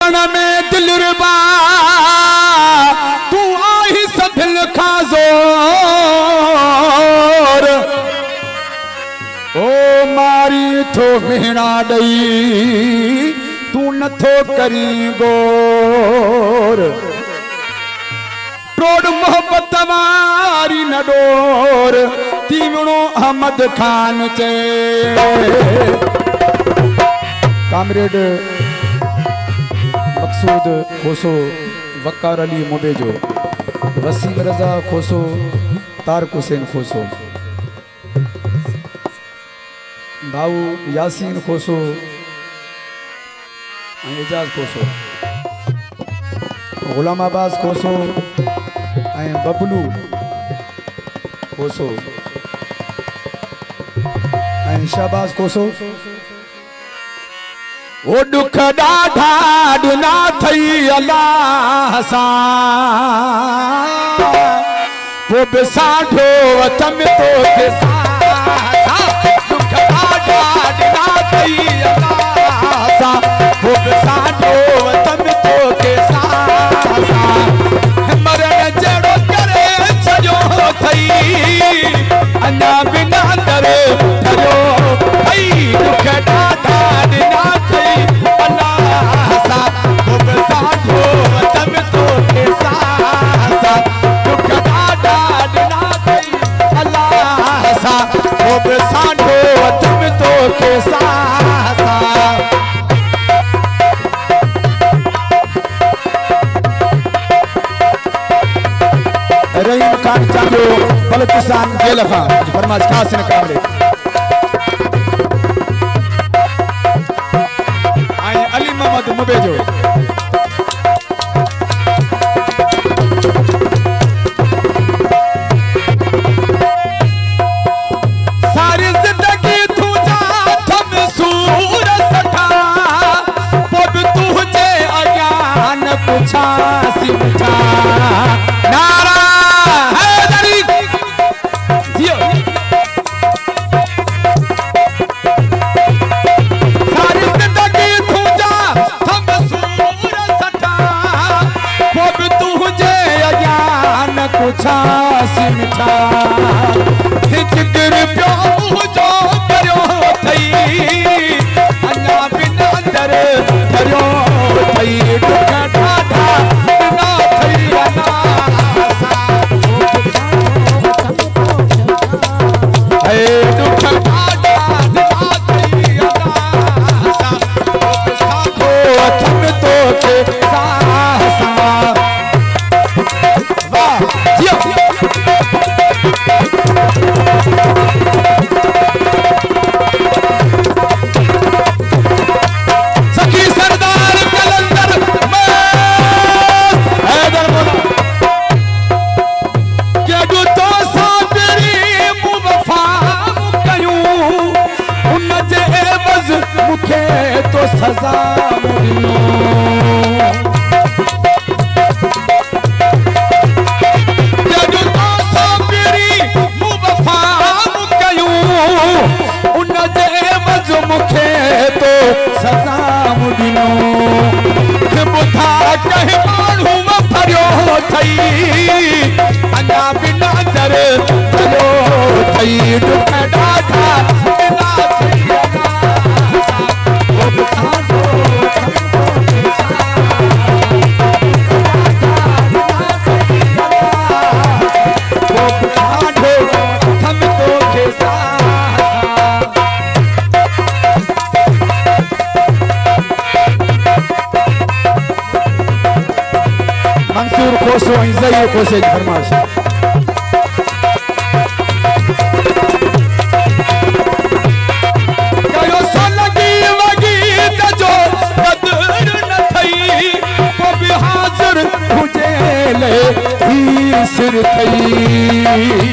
में दिलरुबा तू आई सदिल खाजोर ओ मारी थो भेणा दई तू नथो करी गोर प्रोड मोहब्बत वारी न डोर तीवणो अहमद खान चे कामरेड मकसूद खोसो वकार अली मुबेजो वसीम रजा खोसो तारक हुसैन खोसो भाऊ यासीन खोसो एजाज खोसो गुलाम अब्बास खोसो बबलू खोसो शाहबाज खोसो ओ दुख ॾाढा ॾिना थई अल्लाह सां पोइ बि साढो वतन तो के दुख ॾाढा ॾिना थई अल्लाह सां पोइ बि साढो वतन तो के मरण जहिड़ो करे छॾियो थई अञा बिना दर ठरियो थई दुख ॾाढा ॾिना रहीम खान चांदो बलूचिस्तान जेल खां फरमाइश खास ने कामरे आई अली मोहम्मद मुबेजो सारी जिंदगी तुझा थम सूर सठा पोइ तुझे अज्ञान पुछा सिमठा नारा कुछा सिमठा जिगर प्यो जो करियो थई अञा बिना दर ठरियो थई दुख ॾाढा ॾिना थई दुख ॾाढा ॾिना थई वतन तो के सजा मुड़ियो जदू तो सबरी मुवफा कयूं उन जे मज मुखे तो सजा मुड़ियो बुधा कहीं माण्हू भरियो थई अञा बिना दर भरियो थई दुख ॾाढा ॾिना थई मंसूर खोसो ज़हीर खोसे जी फरमाइश कयो सलगी वगी तजो कदर न थई को भी हाजिर हुजे ले ही सिर थई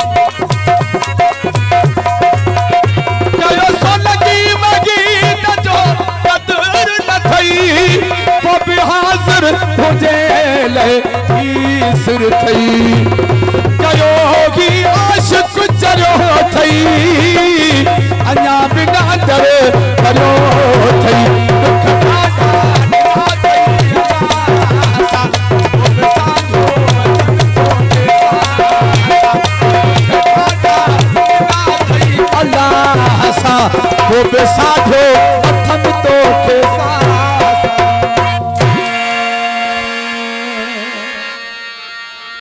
कयो सलगी वगी तजो कदर न थई को भी हाजिर हुजे सिर थई कयो की आशिक चरियो थई अञा बिना दर भरियो थई दुख ॾाढा ॾिना थई दिलासा वो बेसाठो हथ में तो के सा